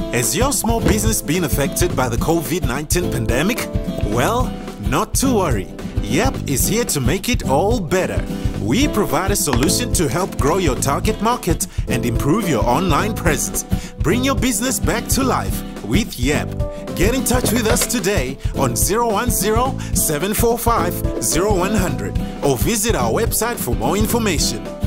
Has your small business been affected by the COVID-19 pandemic? Well, not to worry. Yep is here to make it all better. We provide a solution to help grow your target market and improve your online presence. Bring your business back to life with Yep. Get in touch with us today on 010-745-0100 or visit our website for more information.